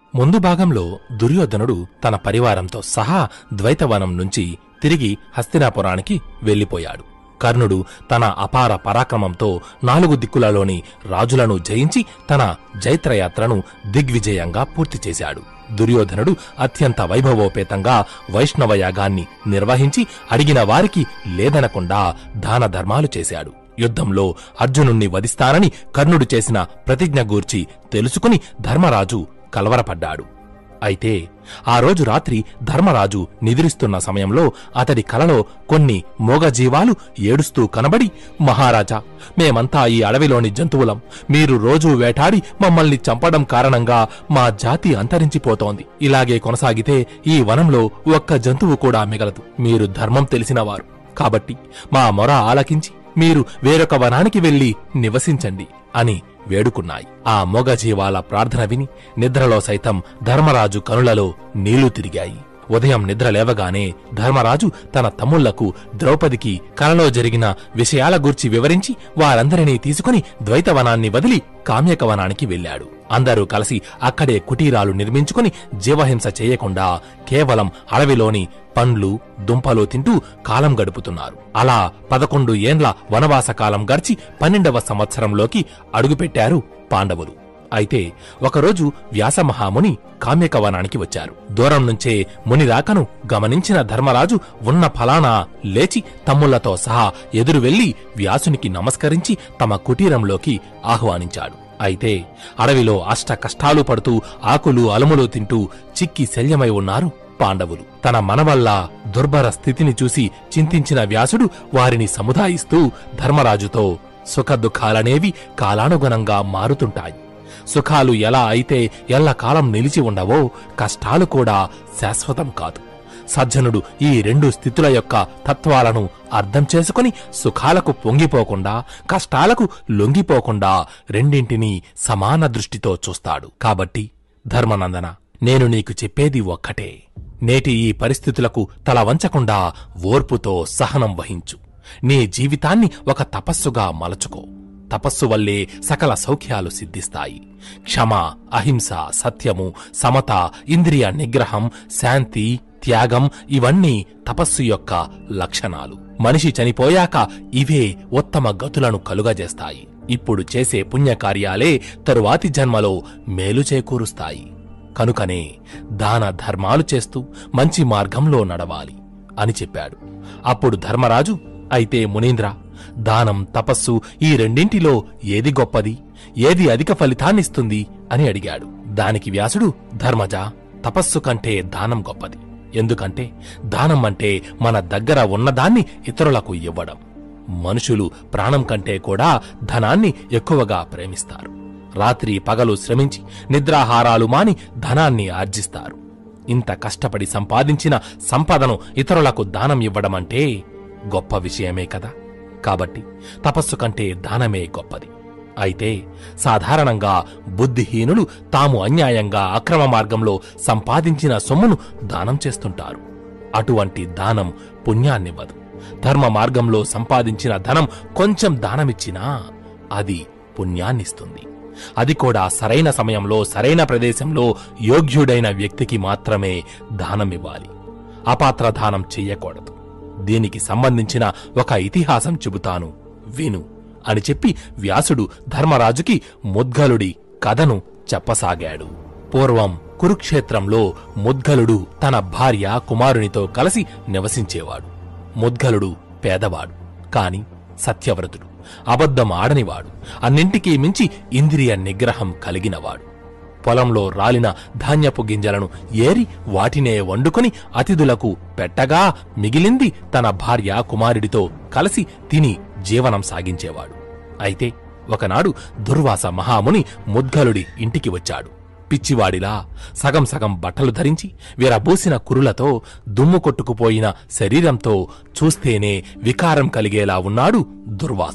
ముందు భాగంలో దుర్యోధనుడు తన పరివారంతో సహా ద్వైతవనం నుంచి తిరిగి హస్తినాపురానికి వెళ్లిపోయాడు. కర్ణుడు తన అపార పరాక్రమంతో 4 దిక్కులలోని రాజులను జయించి తన జైత్రయాత్రను దిగ్విజయంగా పూర్తి చేశాడు. దుర్యోధనుడు అత్యంత వైభవోపేతంగా వైష్ణవయాగాన్ని నిర్వహించి అడిగిన వారికి లేదనకుండా దాన ధర్మాలు చేశాడు. యుద్ధంలో అర్జునుణ్ణి వధిస్తానని కర్ణుడు చేసిన ప్రతిజ్ఞ గూర్చి తెలుసుకుని ధర్మరాజు కలవరపడ్డాడు. అయితే ఆ రోజు రాత్రి ధర్మరాజు నిద్రిస్తున్న సమయంలో అతడి కలలో కొన్ని మూగజీవాలు ఏడుస్తూ కనబడి, మహారాజా, మేమంతా ఈ అడవిలోని జంతువులం. మీరు రోజూ వేటాడి మమ్మల్ని చంపడం కారణంగా మా జాతి అంతరించిపోతోంది. ఇలాగే కొనసాగితే ఈ వనంలో ఒక్క జంతువు కూడా మిగలదు. మీరు ధర్మం తెలిసినవారు కాబట్టి మా మొర ఆలకించి మీరు వేరొక వనానికి వెళ్లి నివసించండి అని వేడుకున్నాయి. ఆ మొగజీవాల ప్రార్థన విని నిద్రలో సైతం ధర్మరాజు కనులలో నీళ్లు తిరిగాయి. ఉదయం నిద్ర లేవగానే ధర్మరాజు తన తమ్ముళ్లకు, ద్రౌపదికి కలలో జరిగిన విషయాల గూర్చి వివరించి వారందరినీ తీసుకుని ద్వైతవనాన్ని వదిలి కామ్యకవనానికి వెళ్లాడు. అందరూ కలిసి అక్కడే కుటీరాలు నిర్మించుకుని జీవహింస చేయకుండా కేవలం అడవిలోని పండ్లు, దుంపలు తింటూ కాలం గడుపుతున్నారు. అలా 11 ఏండ్ల వనవాస కాలం గడిచి 12వ సంవత్సరంలోకి అడుగుపెట్టారు పాండవులు. అయితే ఒకరోజు వ్యాసమహాముని కామ్యకవనానికి వచ్చారు. దూరం నుంచే ముని రాకను గమనించిన ధర్మరాజు ఉన్న ఫలానా లేచి తమ్ముళ్లతో సహా ఎదురు వెళ్లి వ్యాసునికి నమస్కరించి తమ కుటీరంలోకి ఆహ్వానించాడు. అయితే అడవిలో అష్ట కష్టాలు పడుతూ ఆకులు అలములు తింటూ చిక్కి శల్యమై ఉన్నారు పాండవులు. తన మనవల్ల దుర్భర స్థితిని చూసి చింతించిన వ్యాసుడు వారిని సముదాయిస్తూ ధర్మరాజుతో, సుఖదుఖాలనేవి కాలానుగుణంగా మారుతుంటాయి. సుఖాలు ఎలా అయితే ఎల్లకాలం నిలిచి ఉండవో, కష్టాలు కూడా శాశ్వతం కాదు. సజ్జనుడు ఈ 2 స్థితుల యొక్క తత్వాలను అర్థం చేసుకుని సుఖాలకు పొంగిపోకుండా, కష్టాలకు లొంగిపోకుండా రెండింటినీ సమాన దృష్టితో చూస్తాడు. కాబట్టి ధర్మనందన, నేను నీకు చెప్పేది ఒక్కటే. నేటి ఈ పరిస్థితులకు తల వంచకుండా ఓర్పుతో సహనం వహించు. నీ జీవితాన్ని ఒక తపస్సుగా మలచుకో. తపస్సు వల్లే సకల సౌఖ్యాలు సిద్ధిస్తాయి. క్షమ, అహింస, సత్యము, సమత, ఇంద్రియ నిగ్రహం, శాంతి, త్యాగం ఇవన్నీ తపస్సు యొక్క లక్షణాలు. మనిషి చనిపోయాక ఇవే ఉత్తమ గతులను కలుగజేస్తాయి. ఇప్పుడు చేసే పుణ్యకార్యాలే తరువాతి జన్మలో మేలు చేకూరుస్తాయి. కనుకనే దాన ధర్మాలు చేస్తూ మంచి మార్గంలో నడవాలి అని చెప్పాడు. అప్పుడు ధర్మరాజు, అయితే మునీంద్ర, దానం, తపస్సు ఈ రెండింటిలో ఏది గొప్పది, ఏది అధిక ఫలితాన్నిస్తుంది అని అడిగాడు. దానికి వ్యాసుడు, ధర్మజా, తపస్సు కంటే దానం గొప్పది. ఎందుకంటే దానం అంటే మన దగ్గర ఉన్నదాన్ని ఇతరులకు ఇవ్వడం. మనుషులు ప్రాణం కంటే కూడా ధనాన్ని ఎక్కువగా ప్రేమిస్తారు. రాత్రి పగలు శ్రమించి నిద్రాహారాలు మాని ధనాన్ని ఆర్జిస్తారు. ఇంత కష్టపడి సంపాదించిన సంపదను ఇతరులకు దానం ఇవ్వడమంటే గొప్ప విషయమే కదా. కాబట్టి తపస్సు కంటే దానమే గొప్పది. అయితే సాధారణంగా బుద్ధిహీనులు తాము అన్యాయంగా అక్రమ మార్గంలో సంపాదించిన సొమ్మును దానం చేస్తుంటారు. అటువంటి దానం పుణ్యాన్నివ్వదు. ధర్మ మార్గంలో సంపాదించిన ధనం కొంచెం దానమిచ్చినా అది పుణ్యాన్నిస్తుంది. అది కూడా సరైన సమయంలో, సరైన ప్రదేశంలో యోగ్యుడైన వ్యక్తికి మాత్రమే దానమివ్వాలి. అపాత్ర దానం చెయ్యకూడదు. దీనికి సంబంధించిన ఒక ఇతిహాసం చెబుతాను, విను అని చెప్పి వ్యాసుడు ధర్మరాజుకి ముద్గలుడి కథను చెప్పసాగాడు. పూర్వం కురుక్షేత్రంలో ముద్గలుడు తన భార్య, కుమారునితో కలిసి నివసించేవాడు. ముద్గలుడు పేదవాడు, కాని సత్యవ్రతుడు, అబద్ధం ఆడనివాడు, అన్నింటికీ మించి ఇంద్రియ నిగ్రహం కలిగినవాడు. పొలంలో రాలిన ధాన్యపు గింజలను ఏరి వాటినే వండుకొని అతిథులకు పెట్టగా మిగిలింది తన భార్య, కుమారుడితో కలిసి తిని జీవనం సాగించేవాడు. అయితే ఒకనాడు దుర్వాస మహాముని ముద్గలుడి ఇంటికి వచ్చాడు. పిచ్చివాడిలా సగం సగం బట్టలు ధరించి విరబూసిన కురులతో, దుమ్ము కొట్టుకుపోయిన శరీరంతో చూస్తేనే వికారం కలిగేలా ఉన్నాడు దుర్వాసుడు.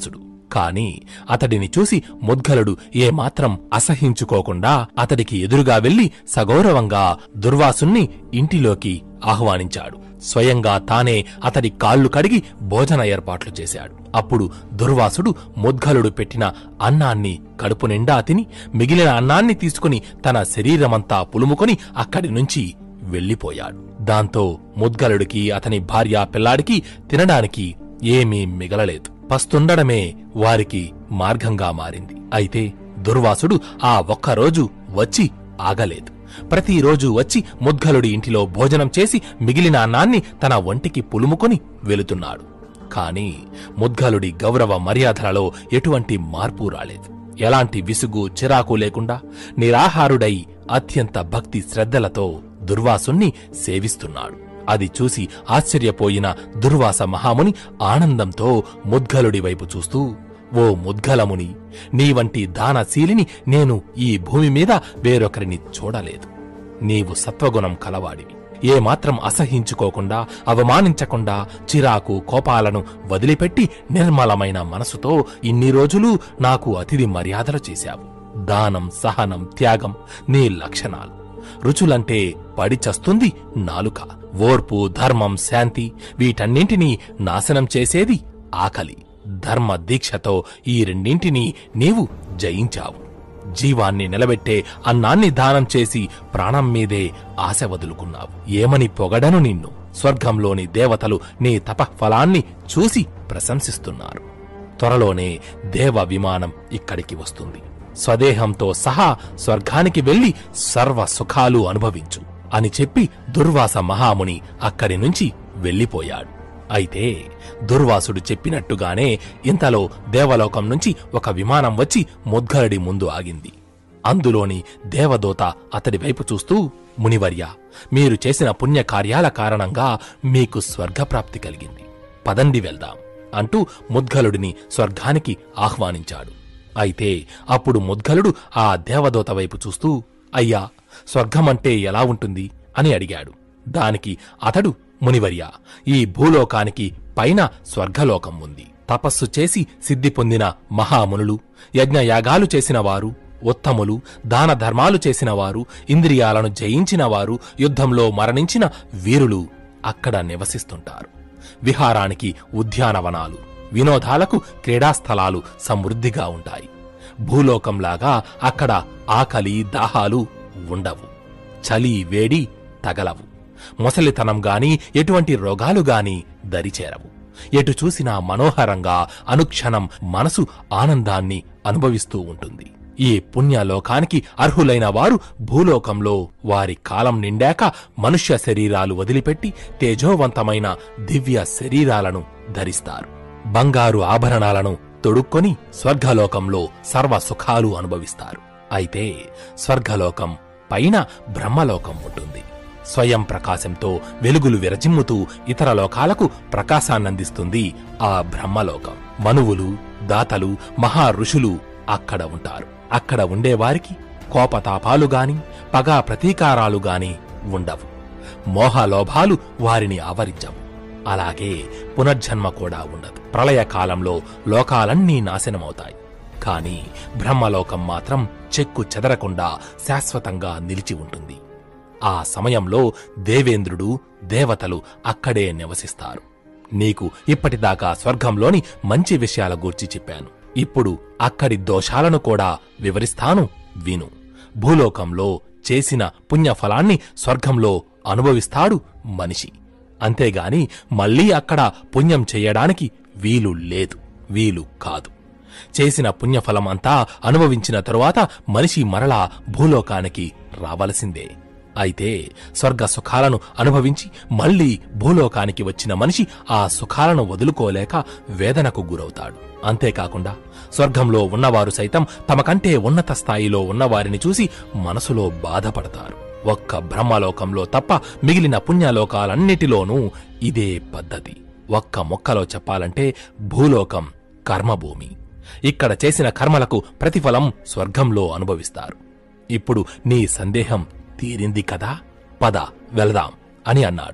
కాని అతడిని చూసి ముద్గలుడు ఏమాత్రం అసహించుకోకుండా అతడికి ఎదురుగా వెళ్లి సగౌరవంగా దుర్వాసుణ్ణి ఇంటిలోకి ఆహ్వానించాడు. స్వయంగా తానే అతడి కాళ్లు కడిగి భోజన ఏర్పాట్లు చేశాడు. అప్పుడు దుర్వాసుడు ముద్గలుడు పెట్టిన అన్నాన్ని కడుపు నిండా తిని మిగిలిన అన్నాన్ని తీసుకుని తన శరీరమంతా పులుముకొని అక్కడి నుంచి వెళ్లిపోయాడు. దాంతో ముద్గలుడికి అతని భార్య పిల్లాడికి తినడానికి ఏమీ మిగలలేదు. పస్తుండడమే వారికి మార్గంగా మారింది. అయితే దుర్వాసుడు ఆ ఒక్కరోజు వచ్చి ఆగలేదు. ప్రతిరోజు వచ్చి ముద్గలుడి ఇంటిలో భోజనం చేసి మిగిలిన అన్నాన్ని తన ఒంటికి పులుముకొని వెళుతున్నాడు. కాని ముద్గలుడి గౌరవ మర్యాదలలో ఎటువంటి మార్పు రాలేదు. ఎలాంటి విసుగు చిరాకు లేకుండా నిరాహారుడై అత్యంత భక్తి శ్రద్ధలతో దుర్వాసుణ్ణి సేవిస్తున్నాడు. అది చూసి ఆశ్చర్యపోయిన దుర్వాస మహాముని ఆనందంతో ముద్గలుడి వైపు చూస్తూ, ఓ ముద్గలముని, నీవంటి దానశీలిని నేను ఈ భూమి మీద వేరొకరిని చూడలేదు. నీవు సత్వగుణం కలవాడివి. ఏమాత్రం అసహించుకోకుండా, అవమానించకుండా, చిరాకు కోపాలను వదిలిపెట్టి నిర్మలమైన మనసుతో ఇన్ని రోజులు నాకు అతిథి మర్యాదలు చేశావు. దానం, సహనం, త్యాగం నీ లక్షణాలు. రుచులంటే పడి చస్తుంది నాలుక. ఓర్పు, ధర్మం, శాంతి వీటన్నింటినీ నాశనం చేసేది ఆకలి. ధర్మ దీక్షతో ఈ రెండింటినీ నీవు జయించావు. జీవాన్ని నిలబెట్టే అన్నాన్ని దానం చేసి ప్రాణం మీదే ఆశ వదులుకున్నావు. ఏమని పొగడను నిన్ను. స్వర్గంలోని దేవతలు నీ తపఫలాన్ని చూసి ప్రశంసిస్తున్నారు. త్వరలోనే దేవ విమానం ఇక్కడికి వస్తుంది. స్వదేహంతో సహా స్వర్గానికి వెళ్లి సర్వ సుఖాలు అనుభవించు అని చెప్పి దుర్వాస మహాముని అక్కడి నుంచి వెళ్లిపోయాడు. అయితే దుర్వాసుడు చెప్పినట్టుగానే ఇంతలో దేవలోకం నుంచి ఒక విమానం వచ్చి ముద్గలుడి ముందు ఆగింది. అందులోని దేవదూత అతడి వైపు చూస్తూ, మునివర్య, మీరు చేసిన పుణ్యకార్యాల కారణంగా మీకు స్వర్గప్రాప్తి కలిగింది. పదండి వెళ్దాం అంటూ ముద్గలుడిని స్వర్గానికి ఆహ్వానించాడు. అయితే అప్పుడు ముద్గలుడు ఆ దేవదూత వైపు చూస్తూ, అయ్యా, స్వర్గమంటే ఎలా ఉంటుంది అని అడిగాడు. దానికి అతడు, మునివర్య, ఈ భూలోకానికి పైన స్వర్గలోకం ఉంది. తపస్సు చేసి సిద్ధి పొందిన మహామునులు, యజ్ఞయాగాలు చేసినవారు, ఉత్తములు, దాన ధర్మాలు చేసినవారు, ఇంద్రియాలను జయించినవారు, యుద్ధంలో మరణించిన వీరులు అక్కడ నివసిస్తుంటారు. విహారానికి ఉద్యానవనాలు, వినోదాలకు క్రీడాస్థలాలు సమృద్ధిగా ఉంటాయి. భూలోకంలాగా అక్కడ ఆకలి, దాహాలు ఉండవు. చలి, వేడి తగలవు. మొసలితనం గాని ఎటువంటి రోగాలు గాని దరిచేరవు. ఎటు చూసినా మనోహరంగా అనుక్షణం మనసు ఆనందాన్ని అనుభవిస్తూ ఉంటుంది. ఈ పుణ్యలోకానికి అర్హులైన వారు భూలోకంలో వారి కాలం నిండాక మనుష్య శరీరాలు వదిలిపెట్టి తేజోవంతమైన దివ్య శరీరాలను ధరిస్తారు. బంగారు ఆభరణాలను తొడుక్కొని స్వర్గలోకంలో సర్వ సుఖాలు అనుభవిస్తారు. అయితే స్వర్గలోకం పైన బ్రహ్మలోకం ఉంటుంది. స్వయం ప్రకాశంతో వెలుగులు విరజిమ్ముతూ ఇతర లోకాలకు ప్రకాశాన్నందిస్తుంది ఆ బ్రహ్మలోకం. మనువులు, దాతలు, మహా ఋషులు అక్కడ ఉంటారు. అక్కడ ఉండేవారికి కోపతాపాలు గాని పగా ప్రతీకారాలు గాని ఉండవు. మోహలోభాలు వారిని ఆవరించవు. అలాగే పునర్జన్మ కూడా ఉండదు. ప్రళయకాలంలో లోకాలన్నీ నాశనమవుతాయి. కాని బ్రహ్మలోకం మాత్రం చెక్కు చెదరకుండా శాశ్వతంగా నిలిచి ఉంటుంది. ఆ సమయంలో దేవేంద్రుడు, దేవతలు అక్కడే నివసిస్తారు. నీకు ఇప్పటిదాకా స్వర్గంలోని మంచి విషయాల గూర్చి చెప్పాను. ఇప్పుడు అక్కడి దోషాలను కూడా వివరిస్తాను, విను. భూలోకంలో చేసిన పుణ్యఫలాన్ని స్వర్గంలో అనుభవిస్తాడు మనిషి. అంతేగాని మళ్లీ అక్కడ పుణ్యం చెయ్యడానికి వీలు లేదు, వీలు కాదు. చేసిన పుణ్యఫలం అంతా అనుభవించిన తరువాత మనిషి మరలా భూలోకానికి రావలసిందే. అయితే స్వర్గ సుఖాలను అనుభవించి మళ్లీ భూలోకానికి వచ్చిన మనిషి ఆ సుఖాలను వదులుకోలేక వేదనకు గురవుతాడు. అంతేకాకుండా స్వర్గంలో ఉన్నవారు సైతం తమకంటే ఉన్నత స్థాయిలో ఉన్నవారిని చూసి మనసులో బాధపడతారు. ఒక్క బ్రహ్మలోకంలో తప్ప మిగిలిన పుణ్యలోకాలన్నిటిలోనూ ఇదే పద్ధతి. ఒక్క మొక్కలో చెప్పాలంటే భూలోకం కర్మభూమి. ఇక్కడ చేసిన కర్మలకు ప్రతిఫలం స్వర్గంలో అనుభవిస్తారు. ఇప్పుడు నీ సందేహం తీరింది కదా, పద వెళదాం అని అన్నాడు.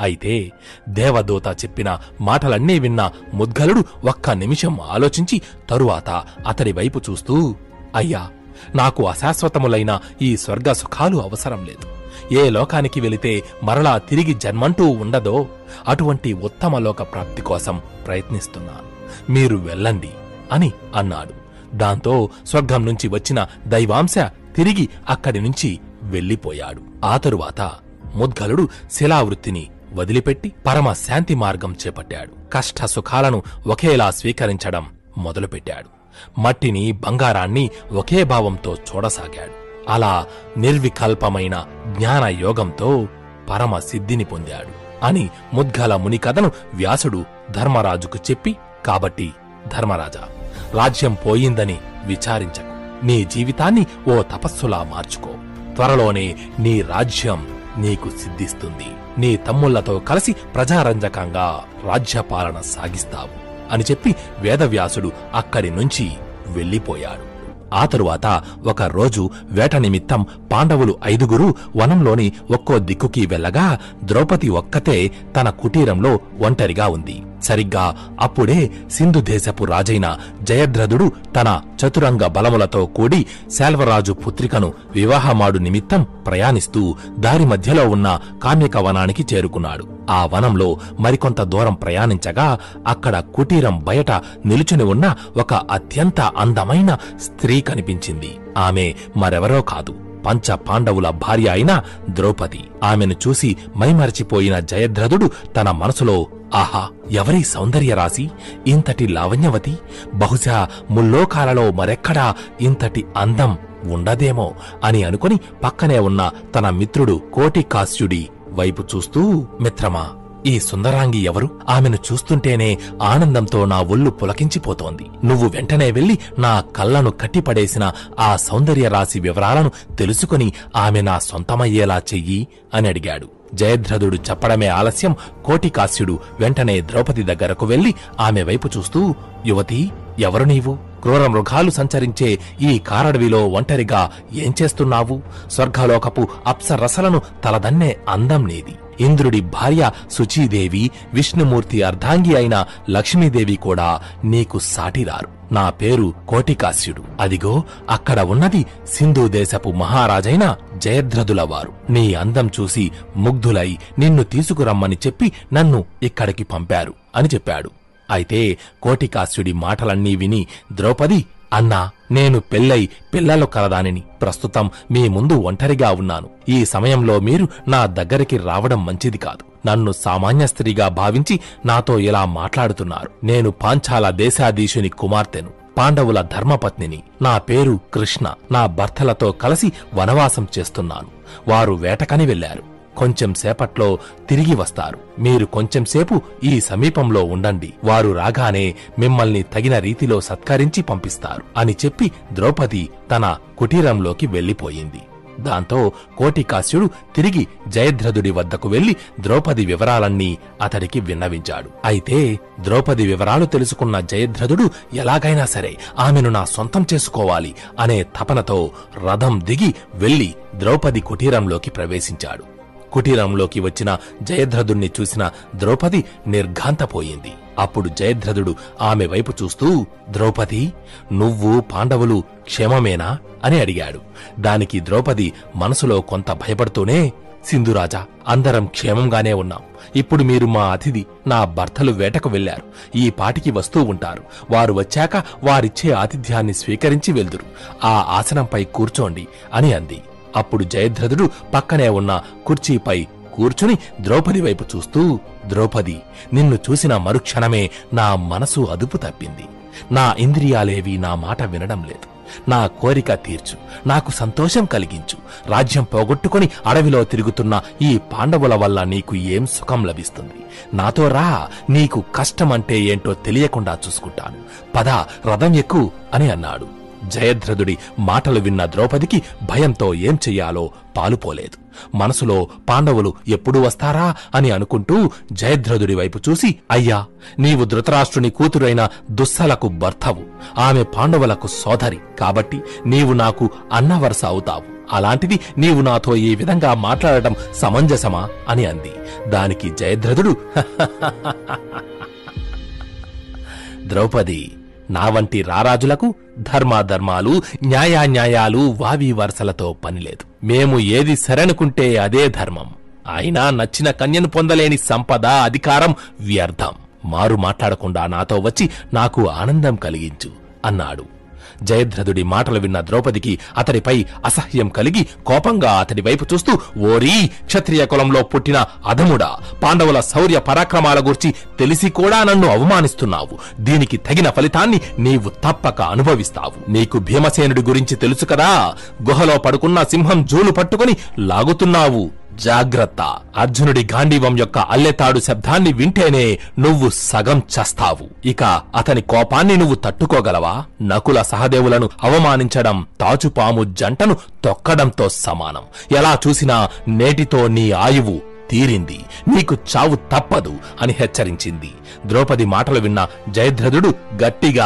అయితే దేవదూత చెప్పిన మాటలన్నీ విన్న ముద్గలుడు ఒక్క నిమిషం ఆలోచించి తరువాత అతడి వైపు చూస్తూ, అయ్యా, నాకు అశాశ్వతములైన ఈ స్వర్గ సుఖాలు అవసరం లేదు. ఏ లోకానికి వెళితే మరలా తిరిగి జన్మంటూ ఉండదో అటువంటి ఉత్తమ లోక ప్రాప్తి కోసం ప్రయత్నిస్తున్నాను. మీరు వెళ్ళండి అని అన్నాడు. దాంతో స్వర్గం నుంచి వచ్చిన దైవాంశ తిరిగి అక్కడి నుంచి వెళ్ళిపోయాడు. ఆ తరువాత ముద్గలుడు శిలావృత్తిని వదిలిపెట్టి పరమ శాంతి మార్గం చేపట్టాడు. కష్ట సుఖాలను ఒకేలా స్వీకరించడం మొదలుపెట్టాడు. మట్టిని, బంగారాన్ని ఒకే భావంతో చూడసాగాడు. అలా నిర్వికల్పమైన జ్ఞాన యోగంతో పరమ సిద్ధిని పొందాడు అని ముద్గల ముని కథను వ్యాసుడు ధర్మరాజుకు చెప్పి, కాబట్టి ధర్మరాజా, రాజ్యం పోయిందని విచారించకు. నీ జీవితాన్ని ఓ తపస్సులా మార్చుకో. త్వరలోనే నీ రాజ్యం నీకు సిద్ధిస్తుంది. నీ తమ్ముళ్లతో కలిసి ప్రజారంజకంగా రాజ్యపాలన సాగిస్తావు అని చెప్పి వేదవ్యాసుడు అక్కడి నుంచి వెళ్ళిపోయాడు. ఆ తరువాత ఒక రోజు వేట నిమిత్తం పాండవులు 5 వనంలోని ఒక్కో దిక్కుకి వెళ్ళగా ద్రౌపది ఒక్కతే తన కుటీరంలో ఒంటరిగా ఉంది. సరిగ్గా అప్పుడే సింధు దేశపు రాజైన జయద్రథుడు తన చతురంగ బలములతో కూడి శాల్వరాజు పుత్రికను వివాహమాడు నిమిత్తం ప్రయాణిస్తూ దారి మధ్యలో ఉన్న కామ్యక వనానికి చేరుకున్నాడు. ఆ వనంలో మరికొంత దూరం ప్రయాణించగా అక్కడ కుటీరం బయట నిలుచుని ఉన్న ఒక అత్యంత అందమైన స్త్రీ కనిపించింది. ఆమె మరెవరో కాదు, పంచ పాండవుల భార్య అయిన ద్రౌపది. ఆమెను చూసి మైమరచిపోయిన జయద్రథుడు తన మనసులో, ఆహా, ఎవరి సౌందర్యరాశి, ఇంతటి లావణ్యవతి, బహుశా ముల్లోకాలలో మరెక్కడా ఇంతటి అందం ఉండదేమో అని అనుకుని పక్కనే ఉన్న తన మిత్రుడు కోటికాస్యుడి వైపు చూస్తూ, మిత్రమా, ఈ సుందరాంగి ఎవరు? ఆమెను చూస్తుంటేనే ఆనందంతో నా ఒళ్ళు పులకించిపోతోంది. నువ్వు వెంటనే వెళ్లి నా కళ్లను కట్టిపడేసిన ఆ సౌందర్య రాశి వివరాలను తెలుసుకుని ఆమె నా సొంతమయ్యేలా చెయ్యి అని అడిగాడు. జయద్రథుడు చెప్పడమే ఆలస్యం. కోటికాస్యుడు వెంటనే ద్రౌపది దగ్గరకు వెళ్లి ఆమె వైపు చూస్తూ, యువతి, ఎవరు నీవు? క్రూర మృగాలు సంచరించే ఈ కారడవిలో ఒంటరిగా ఏం చేస్తున్నావు? స్వర్గలోకపు అప్సరసలను తలదన్నే అందం నీది. ఇంద్రుడి భార్య శుచీదేవి, విష్ణుమూర్తి అర్ధాంగి అయిన లక్ష్మీదేవి కూడా నీకు సాటిరారు. నా పేరు కోటికాస్యుడు. అదిగో అక్కడ ఉన్నది సింధు దేశపు మహారాజైన జయద్రథుల వారు. నీ అందం చూసి ముగ్ధులై నిన్ను తీసుకురమ్మని చెప్పి నన్ను ఇక్కడికి పంపారు అని చెప్పాడు. అయితే కోటికాస్యుడి మాటలన్నీ విని ద్రౌపది, అన్నా, నేను పెళ్ళై పిల్లలు కలదానిని. ప్రస్తుతం మీ ముందు ఒంటరిగా ఉన్నాను. ఈ సమయంలో మీరు నా దగ్గరికి రావడం మంచిది కాదు. నన్ను సామాన్య స్త్రీగా భావించి నాతో ఇలా మాట్లాడుతున్నారు. నేను పాంచాల దేశాధీశుని కుమార్తెను, పాండవుల ధర్మపత్నిని. నా పేరు కృష్ణ. నా భర్తలతో కలిసి వనవాసం చేస్తున్నాను. వారు వేటకని వెళ్లారు. కొంచెం సేపట్లో తిరిగి వస్తారు. మీరు కొంచెంసేపు ఈ సమీపంలో ఉండండి. వారు రాగానే మిమ్మల్ని తగిన రీతిలో సత్కరించి పంపిస్తారు అని చెప్పి ద్రౌపది తన కుటీరంలోకి వెళ్లిపోయింది. దాంతో కోటికాస్యుడు తిరిగి జయద్రథుడి వద్దకు వెళ్లి ద్రౌపది వివరాలన్నీ అతడికి విన్నవించాడు. అయితే ద్రౌపది వివరాలు తెలుసుకున్న జయద్రథుడు ఎలాగైనా సరే ఆమెను నా సొంతం చేసుకోవాలి అనే తపనతో రథం దిగి వెళ్లి ద్రౌపది కుటీరంలోకి ప్రవేశించాడు. కుటీరంలోకి వచ్చిన జయద్రథుణ్ణి చూసిన ద్రౌపది నిర్ఘాంతపోయింది. అప్పుడు జయద్రథుడు ఆమె వైపు చూస్తూ, ద్రౌపది, నువ్వు పాండవులు క్షేమమేనా అని అడిగాడు. దానికి ద్రౌపది మనసులో కొంత భయపడుతూనే, సింధురాజా, అందరం క్షేమంగానే ఉన్నాం. ఇప్పుడు మీరు మా అతిథి. నా భర్తలు వేటకు వెళ్లారు. ఈ పాటికి వస్తూ ఉంటారు. వారు వచ్చాక వారిచ్చే ఆతిథ్యాన్ని స్వీకరించి వెళ్దురు. ఆ ఆసనంపై కూర్చోండి అని అంది. అప్పుడు జయద్రథుడు పక్కనే ఉన్న కుర్చీపై కూర్చుని ద్రౌపది వైపు చూస్తూ, ద్రౌపది, నిన్ను చూసిన మరుక్షణమే నా మనసు అదుపు తప్పింది. నా ఇంద్రియాలేవి నా మాట వినడం లేదు. నా కోరిక తీర్చు, నాకు సంతోషం కలిగించు. రాజ్యం పోగొట్టుకుని అడవిలో తిరుగుతున్న ఈ పాండవుల వల్ల నీకు ఏం సుఖం లభిస్తుంది? నాతో రా, నీకు కష్టమంటే ఏంటో తెలియకుండా చూసుకుంటాను. పద, రథం ఎక్కు అని అన్నాడు. జయద్రథుడి మాటలు విన్న ద్రౌపదికి భయంతో ఏం చెయ్యాలో పాలుపోలేదు. మనసులో పాండవులు ఎప్పుడు వస్తారా అని అనుకుంటూ జయద్రథుడి వైపు చూసి, అయ్యా, నీవు ధృతరాష్ట్రుని కూతురైన దుస్సలకు భర్తవు. ఆమె పాండవులకు సోదరి. కాబట్టి నీవు నాకు అన్నవరస అవుతావు. అలాంటిది నీవు నాతో ఈ విధంగా మాట్లాడటం సమంజసమా అని అంది. దానికి జయద్రథుడు ద్రౌపది, నా వంటి రారాజులకు ధర్మాధర్మాలు న్యాయాన్యాయాలు వావి వరసలతో పనిలేదు. మేము ఏది సరనుకుంటే అదే ధర్మం. అయినా నచ్చిన కన్యను పొందలేని సంపద అధికారం వ్యర్థం. మారు మాట్లాడకుండా నాతో వచ్చి నాకు ఆనందం కలిగించు అన్నాడు. జయద్రథుడి మాటలు విన్న ద్రౌపదికి అతడిపై అసహ్యం కలిగి కోపంగా అతడి వైపు చూస్తూ, ఓరీ క్షత్రియ కులంలో పుట్టిన అధముడా, పాండవుల శౌర్య పరాక్రమాల గురించి తెలిసి కూడా నన్ను అవమానిస్తున్నావు. దీనికి తగిన ఫలితాన్ని నీవు తప్పక అనుభవిస్తావు. నీకు భీమసేనుడి గురించి తెలుసు కదా, గుహలో పడుకున్న సింహం జూలు పట్టుకుని లాగుతున్నావు. జాగ్రత్త, అర్జునుడి గాంధీవం యొక్క అల్లెతాడు శబ్దాన్ని వింటేనే నువ్వు సగం చస్తావు. ఇక అతని కోపాన్ని నువ్వు తట్టుకోగలవా? నకుల సహదేవులను అవమానించడం తాచుపాము జంటను తొక్కడంతో సమానం. ఎలా చూసినా నేటితో నీ ఆయువు తీరింది, నీకు చావు తప్పదు అని హెచ్చరించింది. ద్రౌపది మాటలు విన్న జయద్రథుడు గట్టిగా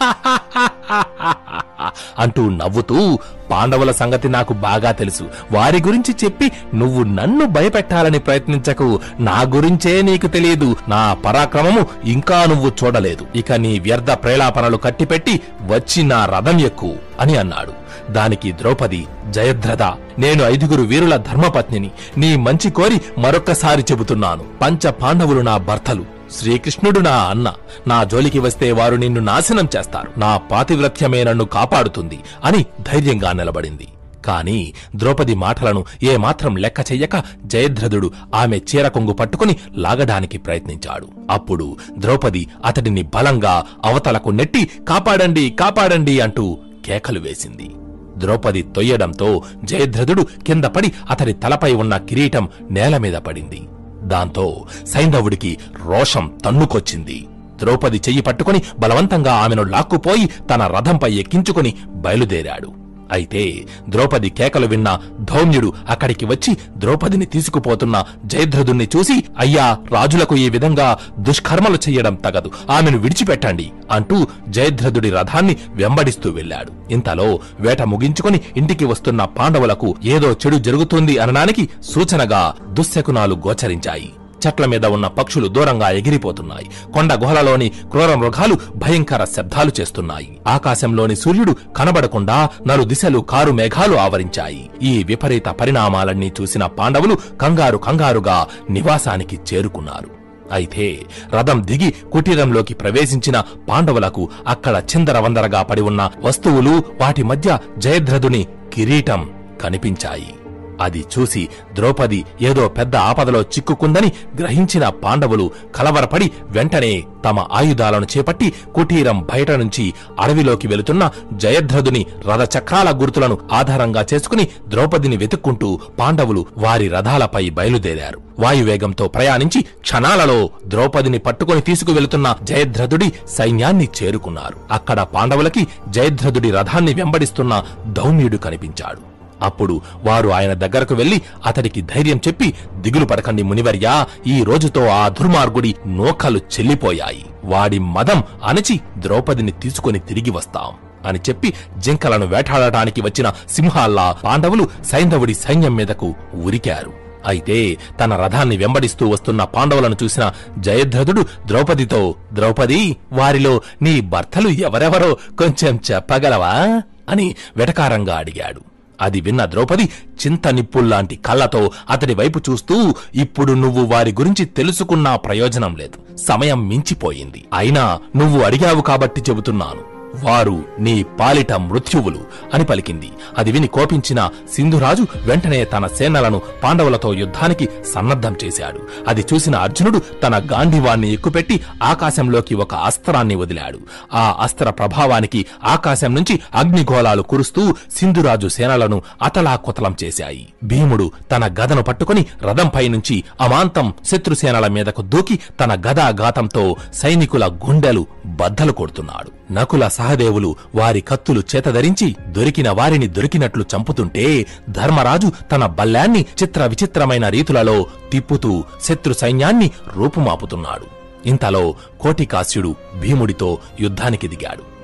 అంటూ నవ్వుతూ, పాండవుల సంగతి నాకు బాగా తెలుసు. వారి గురించి చెప్పి నువ్వు నన్ను భయపెట్టాలని ప్రయత్నించకు. నా గురించే నీకు తెలియదు. నా పరాక్రమము ఇంకా నువ్వు చూడలేదు. ఇక నీ వ్యర్థ ప్రేలాపనలు కట్టిపెట్టి వచ్చి నా రథం ఎక్కు అని అన్నాడు. దానికి ద్రౌపది, జయద్రథ, నేను 5 వీరుల ధర్మపత్నిని. నీ మంచి కోరి మరొక్కసారి చెబుతున్నాను. పంచ పాండవులు నా భర్తలు. శ్రీకృష్ణుడు నా అన్న. నా జోలికి వస్తే వారు నిన్ను నాశనం చేస్తారు. నా పాతివ్రత్యమే నన్ను కాపాడుతుంది అని ధైర్యంగా నిలబడింది. కాని ద్రౌపది మాటలను ఏమాత్రం లెక్క చెయ్యక జయద్రథుడు ఆమె చీర కొంగు పట్టుకుని లాగడానికి ప్రయత్నించాడు. అప్పుడు ద్రౌపది అతడిని బలంగా అవతలకు నెట్టి కాపాడండి, కాపాడండి అంటూ కేకలు వేసింది. ద్రౌపది తొయ్యడంతో జయద్రథుడు కింద పడి అతడి తలపై ఉన్న కిరీటం నేల మీద పడింది. దాంతో సైంధవుడికి రోషం తన్నుకొచ్చింది. ద్రౌపది చెయ్యి పట్టుకుని బలవంతంగా ఆమెను లాక్కుపోయి తన రథంపై ఎక్కించుకుని బయలుదేరాడు. అయితే ద్రౌపది కేకలు విన్న ధౌమ్యుడు అక్కడికి వచ్చి ద్రౌపదిని తీసుకుపోతున్న జయద్రథుణ్ణి చూసి, అయ్యా, రాజులకు ఈ విధంగా దుష్కర్మలు చెయ్యడం తగదు, ఆమెను విడిచిపెట్టండి అంటూ జయద్రథుడి రథాన్ని వెంబడిస్తూ వెళ్లాడు. ఇంతలో వేట ముగించుకుని ఇంటికి వస్తున్న పాండవులకు ఏదో చెడు జరుగుతుంది అనడానికి సూచనగా దుశ్శకునాలు గోచరించాయి. చెట్ల మీద ఉన్న పక్షులు దూరంగా ఎగిరిపోతున్నాయి. కొండ గుహలలోని క్రూర మృగాలు భయంకర శబ్దాలు చేస్తున్నాయి. ఆకాశంలోని సూర్యుడు కనబడకుండా నలు దిశలు కారు మేఘాలు ఆవరించాయి. ఈ విపరీత పరిణామాలన్నీ చూసిన పాండవులు కంగారుగా నివాసానికి చేరుకున్నారు. అయితే రథం దిగి కుటీరంలోకి ప్రవేశించిన పాండవులకు అక్కడ చిందరవందరగా పడి ఉన్న వస్తువులు, వాటి మధ్య జయద్రథుని కిరీటం కనిపించాయి. అది చూసి ద్రౌపది ఏదో పెద్ద ఆపదలో చిక్కుకుందని గ్రహించిన పాండవులు కలవరపడి వెంటనే తమ ఆయుధాలను చేపట్టి కుటీరం బయట నుంచి అడవిలోకి వెళుతున్న జయద్రథుని రథచక్రాల గుర్తులను ఆధారంగా చేసుకుని ద్రౌపదిని వెతుక్కుంటూ పాండవులు వారి రథాలపై బయలుదేరారు. వాయువేగంతో ప్రయాణించి క్షణాలలో ద్రౌపదిని పట్టుకుని తీసుకువెళుతున్న జయద్రథుడి సైన్యాన్ని చేరుకున్నారు. అక్కడ పాండవులకి జయద్రథుడి రథాన్ని వెంబడిస్తున్న ధౌమ్యుడు కనిపించాడు. అప్పుడు వారు ఆయన దగ్గరకు వెళ్లి అతడికి ధైర్యం చెప్పి, దిగులు పడకండి మునివర్యా, ఈ రోజుతో ఆ దుర్మార్గుడి నోకలు చెల్లిపోయాయి. వాడి మదం అణచి ద్రౌపదిని తీసుకుని తిరిగి వస్తాం అని చెప్పి జింకలను వేటాడటానికి వచ్చిన సింహాల్లా పాండవులు సైంధవుడి సైన్యం మీదకు ఉరికారు. అయితే తన రథాన్ని వెంబడిస్తూ వస్తున్న పాండవులను చూసిన జయద్రథుడు ద్రౌపదితో, ద్రౌపది, వారిలో నీ భర్తలు ఎవరెవరో కొంచెం చెప్పగలవా అని వెటకారంగా అడిగాడు. అది విన్న ద్రౌపది చింత నిప్పుల్లాంటి కళ్ళతో అతడి వైపు చూస్తూ, ఇప్పుడు నువ్వు వారి గురించి తెలుసుకున్నా ప్రయోజనం లేదు. సమయం మించిపోయింది. అయినా నువ్వు అడిగావు కాబట్టి చెబుతున్నాను. వారు నీ పాలిట మృత్యువులు అని పలికింది. అది విని కోపించిన సింధురాజు వెంటనే తన సేనలను పాండవులతో యుద్ధానికి సన్నద్ధం చేశాడు. అది చూసిన అర్జునుడు తన గాంధీవాన్ని ఎక్కుపెట్టి ఆకాశంలోకి ఒక అస్త్రాన్ని వదిలాడు. ఆ అస్త్ర ప్రభావానికి ఆకాశం నుంచి అగ్నిగోళాలు కురుస్తూ సింధురాజు సేనలను అతలాకుతలం చేశాయి. భీముడు తన గదను పట్టుకుని రథంపై నుంచి అమాంతం శత్రుసేనల మీదకు దూకి తన గదాఘాతంతో సైనికుల గుండెలు బద్దలు కొడుతున్నాడు. నకుల సహదేవులు వారి కత్తులు చేతధరించి దొరికిన వారిని దొరికినట్లు చంపుతుంటే ధర్మరాజు తన బల్లాన్ని చిత్ర విచిత్రమైన రీతులలో తిప్పుతూ శత్రు సైన్యాన్ని రూపుమాపుతున్నాడు. ఇంతలో కోటికాస్యుడు భీముడితో యుద్ధానికి దిగాడు.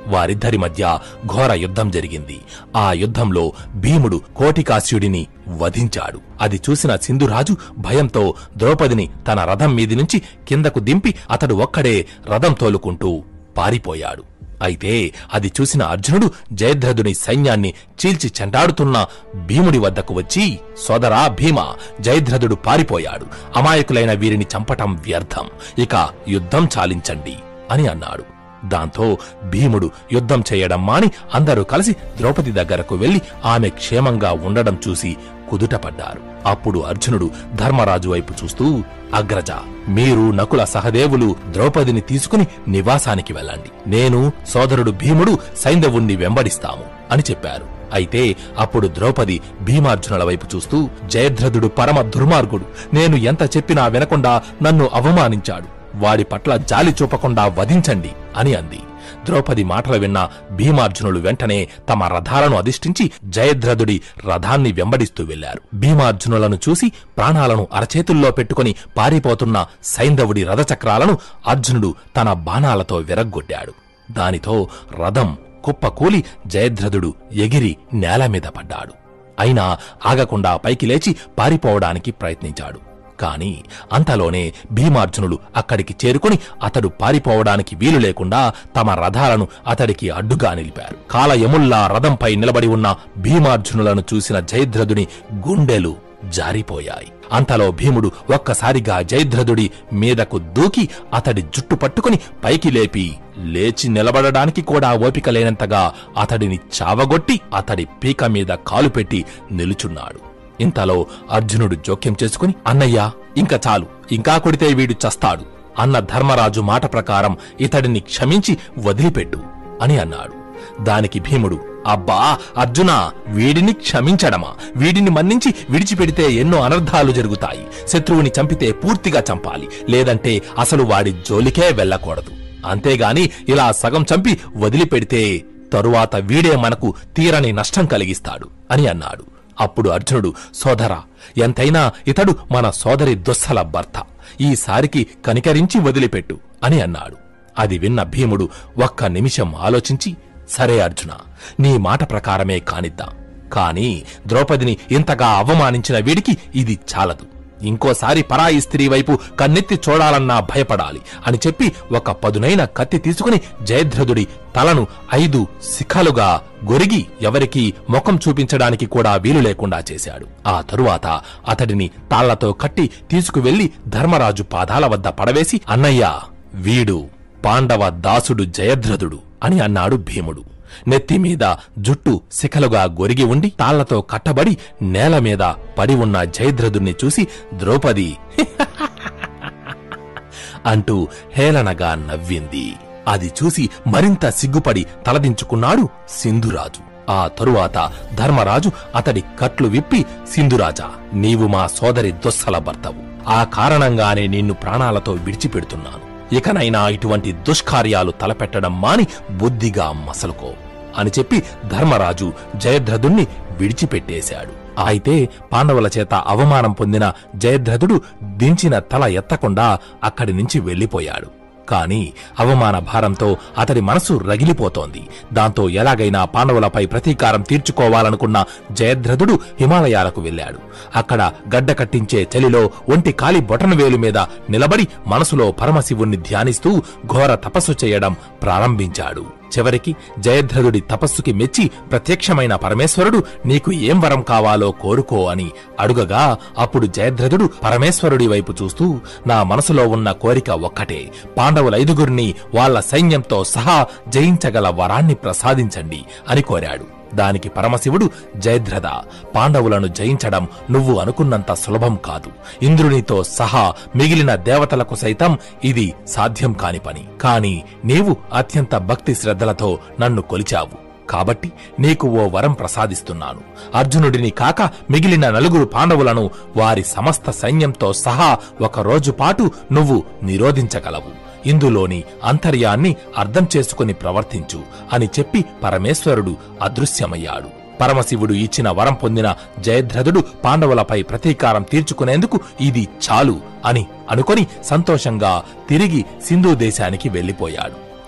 వారిద్దరి మధ్య ఘోర యుద్ధం జరిగింది. ఆ యుద్ధంలో భీముడు కోటికాస్యుడిని వధించాడు. అది చూసిన సింధురాజు భయంతో ద్రౌపదిని తన రథం మీది నుంచి కిందకు దింపి అతడు ఒక్కడే రథం తోలుకుంటూ పారిపోయాడు. అయితే అది చూసిన అర్జునుడు జయద్రథుని సైన్యాన్ని చీల్చి చెండాడుతున్న భీముడి వద్దకు వచ్చి, సోదరా భీమా, జయద్రథుడు పారిపోయాడు. అమాయకులైన వీరిని చంపటం వ్యర్థం. ఇక యుద్ధం చాలించండి అని అన్నాడు. దాంతో భీముడు యుద్ధం చేయడం మాని అందరూ కలిసి ద్రౌపది దగ్గరకు వెళ్లి ఆమె క్షేమంగా ఉండడం చూసి కుదుటపడ్డారు. అప్పుడు అర్జునుడు ధర్మరాజు వైపు చూస్తూ, అగ్రజ, మీరు నకుల సహదేవులు ద్రౌపదిని తీసుకుని నివాసానికి వెళ్ళండి. నేను సోదరుడు భీముడు సైంధవుణ్ణి వెంబడిస్తాము అని చెప్పారు. అయితే అప్పుడు ద్రౌపది భీమార్జునుల వైపు చూస్తూ, జయద్రథుడు పరమ దుర్మార్గుడు. నేను ఎంత చెప్పినా వినకుండా నన్ను అవమానించాడు. వాడి పట్ల జాలి చూపకుండా వధించండి అని అంది. ద్రౌపది మాటలు విన్న భీమార్జునులు వెంటనే తమ రథాలను అధిష్ఠించి జయద్రథుడి రథాన్ని వెంబడిస్తూ వెళ్లారు. భీమార్జునులను చూసి ప్రాణాలను అరచేతుల్లో పెట్టుకుని పారిపోతున్న సైంధవుడి రథచక్రాలను అర్జునుడు తన బాణాలతో విరగ్గొట్టాడు. దానితో రథం కుప్పకూలి జయద్రథుడు ఎగిరి నేలమీద పడ్డాడు. అయినా ఆగకుండా పైకి లేచి పారిపోవడానికి ప్రయత్నించాడు. కాని అంతలోనే భీమార్జునులు అక్కడికి చేరుకుని అతడు పారిపోవడానికి వీలు లేకుండా తమ రథాలను అతడికి అడ్డుగా నిలిపారు. కాలయముల్లా రథంపై నిలబడి ఉన్న భీమార్జునులను చూసిన జయద్రథుని గుండెలు జారిపోయాయి. అంతలో భీముడు ఒక్కసారిగా జయద్రథుడి మీదకు దూకి అతడి జుట్టు పట్టుకుని పైకి లేచి నిలబడడానికి కూడా ఓపిక లేనంతగా అతడిని చావగొట్టి అతడి పీక మీద కాలు పెట్టి నిలుచున్నాడు. ఇంతలో అర్జునుడు జోక్యం చేసుకుని, అన్నయ్యా, ఇంక చాలు, ఇంకా కొడితే వీడు చస్తాడు అన్న ధర్మరాజు మాట ప్రకారం ఇతడిని క్షమించి వదిలిపెట్టు అని అన్నాడు. దానికి భీముడు, అబ్బా అర్జునా, వీడిని క్షమించడమా? వీడిని మన్నించి విడిచిపెడితే ఎన్నో అనర్థాలు జరుగుతాయి. శత్రువుని చంపితే పూర్తిగా చంపాలి, లేదంటే అసలు వాడి జోలికే వెళ్ళకూడదు. అంతేగాని ఇలా సగం చంపి వదిలిపెడితే తరువాత వీడే మనకు తీరని నష్టం కలిగిస్తాడు అని అన్నాడు. అప్పుడు అర్జునుడు, సోదరా, ఎంతైనా ఇతడు మన సోదరి దుస్సల భర్త. ఈసారికి కనికరించి వదిలిపెట్టు అని అన్నాడు. అది విన్న భీముడు ఒక్క నిమిషం ఆలోచించి, సరే అర్జున, నీ మాట ప్రకారమే కానిద్దాం. కాని ద్రౌపదిని ఇంతగా అవమానించిన వీడికి ఇది చాలదు. ఇంకోసారి పరాయి స్త్రీ వైపు కన్నెత్తి చూడాలన్నా భయపడాలి అని చెప్పి ఒక పదునైన కత్తి తీసుకుని జయద్రథుడి తలను 5 శిఖలుగా గొరిగి ఎవరికీ ముఖం చూపించడానికి కూడా వీలు లేకుండా చేశాడు. ఆ తరువాత అతడిని తాళ్లతో కట్టి తీసుకువెళ్లి ధర్మరాజు పాదాల వద్ద పడవేసి, అన్నయ్యా, వీడు పాండవ దాసుడు జయద్రథుడు అని అన్నాడు భీముడు. నెత్తిమీద జుట్టు శిఖలుగా గొరిగి ఉండి తాళ్లతో కట్టబడి నేల మీద పడి ఉన్న జయద్రథుణ్ణి చూసి ద్రౌపది అంటూ హేళనగా నవ్వింది. అది చూసి మరింత సిగ్గుపడి తలదించుకున్నాడు సింధురాజు. ఆ తరువాత ధర్మరాజు అతడి కట్లు విప్పి, సింధురాజా, నీవు మా సోదరి దుస్సల భర్తవు. ఆ కారణంగానే నిన్ను ప్రాణాలతో విడిచిపెడుతున్నాను. ఇకనైనా ఇటువంటి దుష్కార్యాలు తలపెట్టడం మాని బుద్ధిగా మసలుకో అని చెప్పి ధర్మరాజు జయద్రథుణ్ణి విడిచిపెట్టేశాడు. అయితే పాండవుల చేత అవమానం పొందిన జయద్రథుడు దించిన తల ఎత్తకుండా అక్కడి నుంచి వెళ్లిపోయాడు. కాని అవమాన భారంతో అతడి మనసు రగిలిపోతోంది. దాంతో ఎలాగైనా పాండవులపై ప్రతీకారం తీర్చుకోవాలనుకున్న జయద్రథుడు హిమాలయాలకు వెళ్లాడు. అక్కడ గడ్డ కట్టించే చలిలో ఒంటి కాలి బొటనవేలు మీద నిలబడి మనసులో పరమశివుణ్ణి ధ్యానిస్తూ ఘోర తపస్సు చేయడం ప్రారంభించాడు. చివరికి జయద్రథుడి తపస్సుకి మెచ్చి ప్రత్యక్షమైన పరమేశ్వరుడు నీకు ఏం వరం కావాలో కోరుకో అని అడుగగా అప్పుడు జయద్రథుడు పరమేశ్వరుడి వైపు చూస్తూ, నా మనసులో ఉన్న కోరిక ఒక్కటే, పాండవుల 5గురిని వాళ్ల సైన్యంతో సహా జయించగల వరాన్ని ప్రసాదించండి అని కోరాడు. దానికి పరమశివుడు, జయద్రథ, పాండవులను జయించడం నువ్వు అనుకున్నంత సులభం కాదు. ఇంద్రునితో సహా మిగిలిన దేవతలకు సైతం ఇది సాధ్యం కాని పని. కాని నీవు అత్యంత భక్తి శ్రద్ధలతో నన్ను కొలిచావు కాబట్టి నీకు ఓ వరం ప్రసాదిస్తున్నాను. అర్జునుడిని కాక మిగిలిన 4 పాండవులను వారి సమస్త సైన్యంతో సహా 1 రోజు పాటు నువ్వు నిరోధించగలవు. ఇందులోని అంతర్యాన్ని అర్థం చేసుకుని ప్రవర్తించు అని చెప్పి పరమేశ్వరుడు అదృశ్యమయ్యాడు. పరమశివుడు ఇచ్చిన వరం పొందిన జయద్రథుడు పాండవులపై ప్రతీకారం తీర్చుకునేందుకు ఇది చాలు అని అనుకొని సంతోషంగా తిరిగి సింధు దేశానికి వెళ్లిపోయాడు.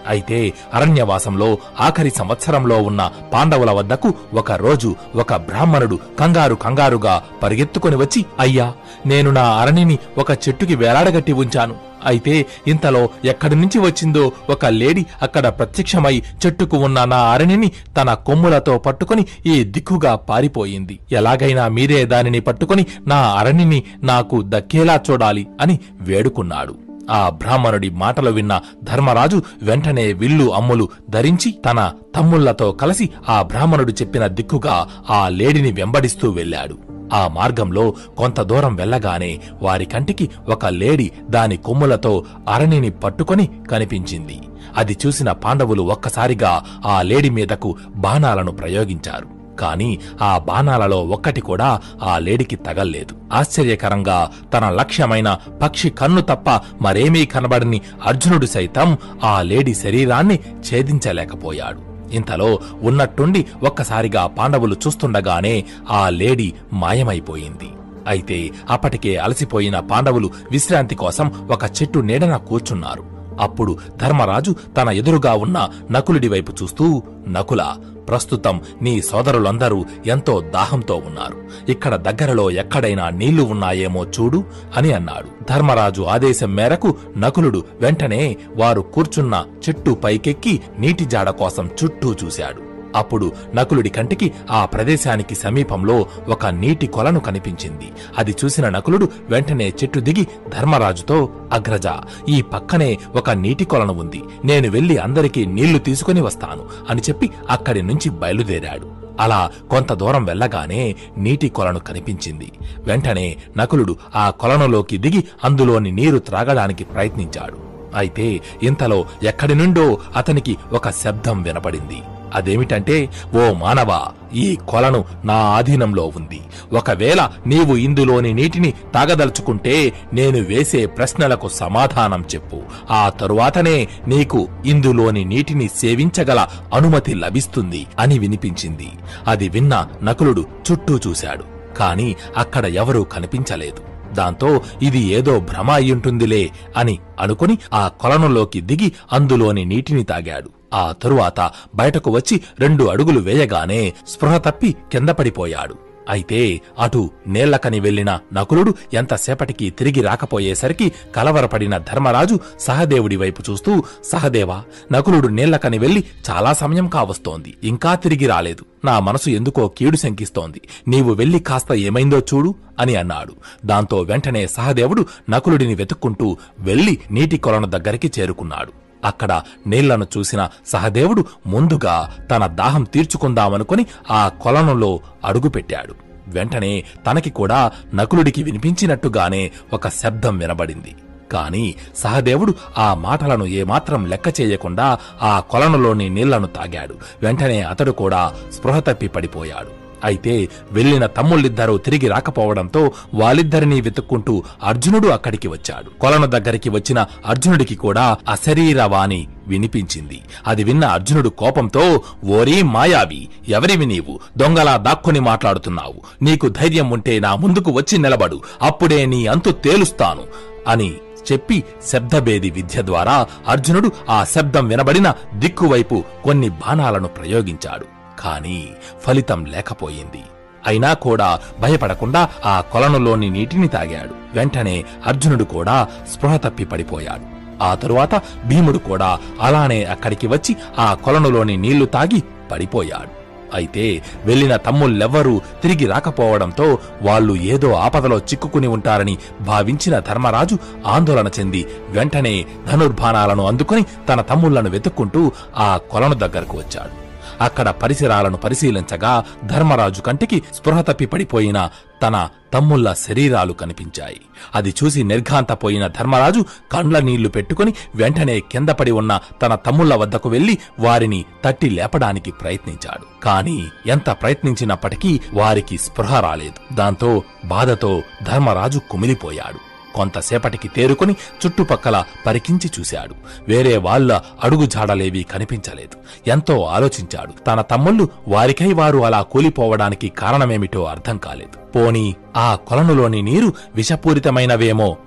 అయితే అరణ్యవాసంలో ఆఖరి సంవత్సరంలో ఉన్న పాండవుల వద్దకు ఒక రోజు ఒక బ్రాహ్మణుడు కంగారుగా పరిగెత్తుకుని వచ్చి, అయ్యా, నేను నా అరణిని ఒక చెట్టుకి వేలాడగట్టి ఉంచాను. అయితే ఇంతలో ఎక్కడి నుంచి వచ్చిందో ఒక లేడీ అక్కడ ప్రత్యక్షమై చెట్టుకు ఉన్న నా అరణిని తన కొమ్ములతో పట్టుకుని ఈ దిక్కుగా పారిపోయింది. ఎలాగైనా మీరే దానిని పట్టుకుని నా అరణిని నాకు దక్కేలా చూడాలి అని వేడుకున్నాడు. ఆ బ్రాహ్మణుడి మాటలు విన్న ధర్మరాజు వెంటనే విల్లు అమ్ములు ధరించి తన తమ్ముళ్లతో కలిసి ఆ బ్రాహ్మణుడు చెప్పిన దిక్కుగా ఆ లేడిని వెంబడిస్తూ వెళ్లాడు. ఆ మార్గంలో కొంత దూరం వెళ్లగానే వారి కంటికి ఒక లేడి దాని కొమ్ములతో అరణిని పట్టుకొని కనిపించింది. అది చూసిన పాండవులు ఒక్కసారిగా ఆ లేడి మీదకు బాణాలను ప్రయోగించారు. కాని ఆ బాణాలలో ఒక్కటి కూడా ఆ లేడికి తగల్లేదు. ఆశ్చర్యకరంగా తన లక్ష్యమైన పక్షి కన్ను తప్ప మరేమీ కనబడని అర్జునుడు సైతం ఆ లేడి శరీరాన్ని ఛేదించలేకపోయాడు. ఇంతలో ఉన్నట్టుండి ఒక్కసారిగా పాండవులు చూస్తుండగానే ఆ లేడి మాయమైపోయింది. అయితే అప్పటికే అలసిపోయిన పాండవులు విశ్రాంతి కోసం ఒక చెట్టు నీడన కూర్చున్నారు. అప్పుడు ధర్మరాజు తన ఎదురుగా ఉన్న నకులుడి వైపు చూస్తూ, నకులా, ప్రస్తుతం నీ సోదరులందరూ ఎంతో దాహంతో ఉన్నారు. ఇక్కడ దగ్గరలో ఎక్కడైనా నీళ్లు ఉన్నాయేమో చూడు అని అన్నాడు. ధర్మరాజు ఆదేశం మేరకు నకులుడు వెంటనే వారు కూర్చున్న చెట్టు పైకెక్కి నీటి జాడ కోసం చుట్టూ చూశాడు. అప్పుడు నకులుడి కంటికి ఆ ప్రదేశానికి సమీపంలో ఒక నీటి కొలను కనిపించింది. అది చూసిన నకులుడు వెంటనే చెట్టు దిగి ధర్మరాజుతో, అగ్రజ, ఈ పక్కనే ఒక నీటి కొలను ఉంది. నేను వెళ్లి అందరికీ నీళ్లు తీసుకుని వస్తాను అని చెప్పి అక్కడి నుంచి బయలుదేరాడు. అలా కొంత దూరం వెళ్లగానే నీటి కొలను కనిపించింది. వెంటనే నకులుడు ఆ కొలనులోకి దిగి అందులోని నీరు త్రాగడానికి ప్రయత్నించాడు. అయితే ఇంతలో ఎక్కడి నుండో అతనికి ఒక శబ్దం వినపడింది. అదేమిటంటే, ఓ మానవా, ఈ కొలను నా ఆధీనంలో ఉంది. ఒకవేళ నీవు ఇందులోని నీటిని తాగదలుచుకుంటే నేను వేసే ప్రశ్నలకు సమాధానం చెప్పు. ఆ తరువాతనే నీకు ఇందులోని నీటిని సేవించగల అనుమతి లభిస్తుంది అని వినిపించింది. అది విన్న నకులుడు చుట్టూ చూశాడు. కాని అక్కడ ఎవరూ కనిపించలేదు. దాంతో ఇది ఏదో భ్రమ అయ్యుంటుందిలే అని అనుకుని ఆ కొలనులోకి దిగి అందులోని నీటిని తాగాడు. ఆ తరువాత బయటకు వచ్చి 2 అడుగులు వేయగానే స్పృహ తప్పి కింద పడిపోయాడు. అయితే అటు నేళ్లకని వెళ్లిన నకులుడు ఎంతసేపటికి తిరిగి రాకపోయేసరికి కలవరపడిన ధర్మరాజు సహదేవుడి వైపు చూస్తూ, సహదేవా, నకులుడు నేళ్లకని వెళ్లి చాలా సమయం కావస్తోంది, ఇంకా తిరిగి రాలేదు. నా మనసు ఎందుకో కీడు శంకిస్తోంది. నీవు వెళ్లి కాస్త ఏమైందో చూడు అని అన్నాడు. దాంతో వెంటనే సహదేవుడు నకులుడిని వెతుక్కుంటూ వెళ్లి నీటి కొలను దగ్గరికి చేరుకున్నాడు. అక్కడ నీళ్లను చూసిన సహదేవుడు ముందుగా తన దాహం తీర్చుకుందామనుకుని ఆ కొలనులో అడుగుపెట్టాడు. వెంటనే తనకి కూడా నకులుడికి వినిపించినట్టుగానే ఒక శబ్దం వినబడింది. కాని సహదేవుడు ఆ మాటలను ఏమాత్రం లెక్క చేయకుండా ఆ కొలనులోని నీళ్లను తాగాడు. వెంటనే అతడు కూడా స్పృహ తప్పి పడిపోయాడు. అయితే వెళ్లిన తమ్ముళ్ళిద్దరూ తిరిగి రాకపోవడంతో వాళ్ళిద్దరినీ వెతుక్కుంటూ అర్జునుడు అక్కడికి వచ్చాడు. కొలను దగ్గరికి వచ్చిన అర్జునుడికి కూడా అశరీరవాణి వినిపించింది. అది విన్న అర్జునుడు కోపంతో, ఓరీ మాయావి, ఎవరివి నీవు? దొంగలా దాక్కుని మాట్లాడుతున్నావు. నీకు ధైర్యం ఉంటే నా ముందుకు వచ్చి నిలబడు, అప్పుడే నీ అంతు తేలుస్తాను అని చెప్పి శబ్దభేది విద్య ద్వారా అర్జునుడు ఆ శబ్దం వినబడిన దిక్కువైపు కొన్ని బాణాలను ప్రయోగించాడు. కాని ఫలితం లేకపోయింది. అయినా కూడా భయపడకుండా ఆ కొలనులోని నీటిని తాగాడు. వెంటనే అర్జునుడు కూడా స్పృహ తప్పి పడిపోయాడు. ఆ తరువాత భీముడు కూడా అలానే అక్కడికి వచ్చి ఆ కొలనులోని నీళ్లు తాగి పడిపోయాడు. అయితే వెళ్లిన తమ్ముళ్ళెవ్వరూ తిరిగి రాకపోవడంతో వాళ్లు ఏదో ఆపదలో చిక్కుకుని ఉంటారని భావించిన ధర్మరాజు ఆందోళన చెంది వెంటనే ధనుర్బాణాలను అందుకుని తన తమ్ముళ్లను వెతుక్కుంటూ ఆ కొలను దగ్గరకు వచ్చాడు. అక్కడ పరిసరాలను పరిశీలించగా ధర్మరాజు కంటికి స్పృహ తప్పి పడిపోయిన తన తమ్ముళ్ల శరీరాలు కనిపించాయి. అది చూసి నిర్ఘాంతపోయిన ధర్మరాజు కండ్ల నీళ్లు పెట్టుకుని వెంటనే కిందపడి ఉన్న తన తమ్ముళ్ల వద్దకు వెళ్లి వారిని తట్టి లేపడానికి ప్రయత్నించాడు. కాని ఎంత ప్రయత్నించినప్పటికీ వారికి స్పృహ రాలేదు. దాంతో బాధతో ధర్మరాజు కుమిలిపోయాడు. కొంతసేపటికి తేరుకుని చుట్టుపక్కల పరికించి చూశాడు. వేరే వాళ్ల అడుగుజాడలేవీ కనిపించలేదు. ఎంతో ఆలోచించాడు. తన తమ్ముళ్లు వారికై వారు అలా కూలిపోవడానికి కారణమేమిటో అర్థం కాలేదు. పోనీ ఆ కొలనులోని నీరు విషపూరితమైనవేమో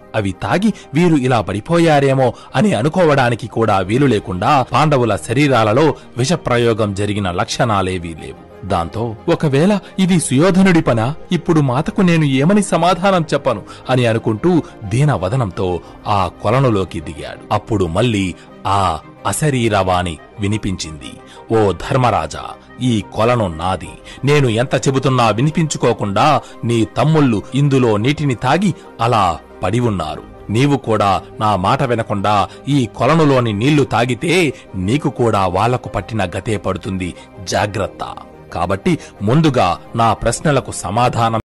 అవి తాగి వీరు ఇలా పడిపోయారేమో అని అనుకోవడానికి కూడా వీలు లేకుండా పాండవుల శరీరాలలో విషప్రయోగం జరిగిన లక్షణాలేవీ లేవు. దాంతో ఒకవేళ ఇది సుయోధనుడి పనా, ఇప్పుడు మాతకు నేను ఏమని సమాధానం చెప్పను అని అనుకుంటూ దీనవదనంతో ఆ కొలనులోకి దిగాడు. అప్పుడు మళ్ళీ ఆ అశరీరవాణి వినిపించింది. ఓ ధర్మరాజా, ఈ కొలను నాది. నేను ఎంత చెబుతున్నా వినిపించుకోకుండా నీ తమ్ముళ్ళు ఇందులో నీటిని తాగి అలా పడి ఉన్నారు. నీవు కూడా నా మాట వినకుండా ఈ కొలనులోని నీళ్లు తాగితే నీకు కూడా వాళ్లకు పట్టిన గతే పడుతుంది. జాగ్రత్త. కాబట్టి ముందుగా నా ప్రశ్నలకు సమాధానం